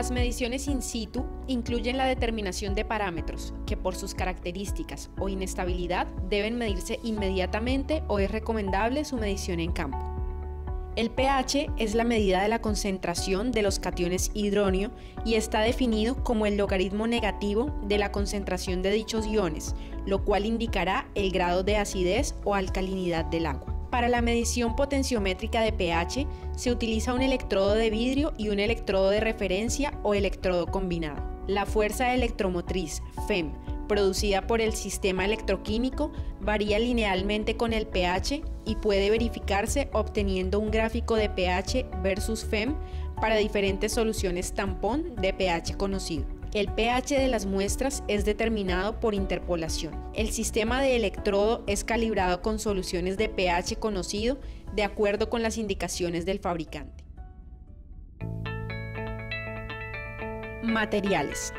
Las mediciones in situ incluyen la determinación de parámetros que por sus características o inestabilidad deben medirse inmediatamente o es recomendable su medición en campo. El pH es la medida de la concentración de los cationes hidronio y está definido como el logaritmo negativo de la concentración de dichos iones, lo cual indicará el grado de acidez o alcalinidad del agua. Para la medición potenciométrica de pH se utiliza un electrodo de vidrio y un electrodo de referencia o electrodo combinado. La fuerza electromotriz, FEM, producida por el sistema electroquímico varía linealmente con el pH y puede verificarse obteniendo un gráfico de pH versus FEM para diferentes soluciones tampón de pH conocido. El pH de las muestras es determinado por interpolación. El sistema de electrodo es calibrado con soluciones de pH conocido de acuerdo con las indicaciones del fabricante. Materiales.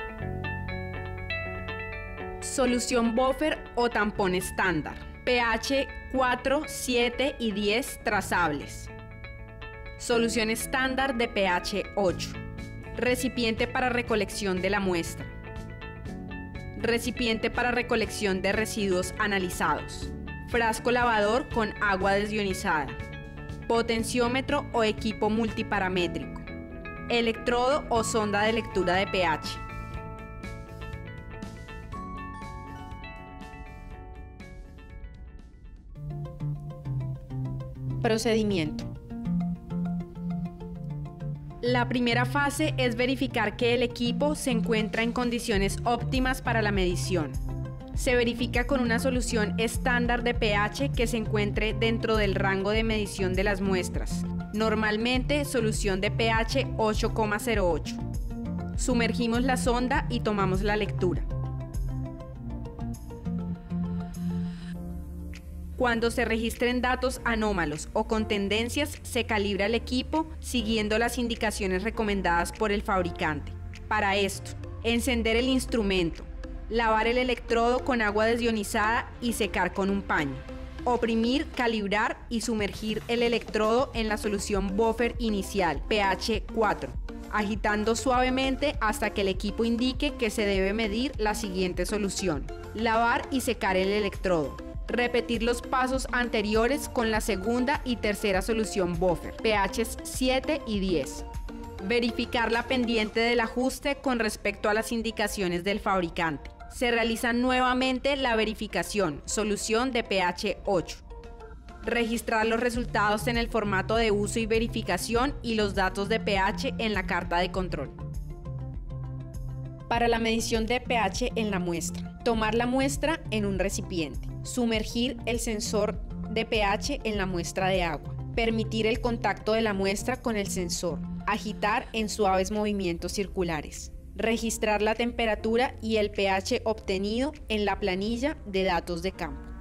Solución buffer o tampón estándar. pH 4, 7 y 10 trazables. Solución estándar de pH 8. Recipiente para recolección de la muestra. Recipiente para recolección de residuos analizados. Frasco lavador con agua desionizada. Potenciómetro o equipo multiparamétrico. Electrodo o sonda de lectura de pH. Procedimiento. La primera fase es verificar que el equipo se encuentra en condiciones óptimas para la medición. Se verifica con una solución estándar de pH que se encuentre dentro del rango de medición de las muestras, normalmente solución de pH 8,08. Sumergimos la sonda y tomamos la lectura. Cuando se registren datos anómalos o con tendencias, se calibra el equipo siguiendo las indicaciones recomendadas por el fabricante. Para esto, encender el instrumento, lavar el electrodo con agua desionizada y secar con un paño. Oprimir, calibrar y sumergir el electrodo en la solución buffer inicial, pH 4, agitando suavemente hasta que el equipo indique que se debe medir la siguiente solución. Lavar y secar el electrodo. Repetir los pasos anteriores con la segunda y tercera solución buffer, pH 7 y 10. Verificar la pendiente del ajuste con respecto a las indicaciones del fabricante. Se realiza nuevamente la verificación, solución de pH 8. Registrar los resultados en el formato de uso y verificación y los datos de pH en la carta de control. Para la medición de pH en la muestra, tomar la muestra en un recipiente, sumergir el sensor de pH en la muestra de agua, permitir el contacto de la muestra con el sensor, agitar en suaves movimientos circulares, registrar la temperatura y el pH obtenido en la planilla de datos de campo.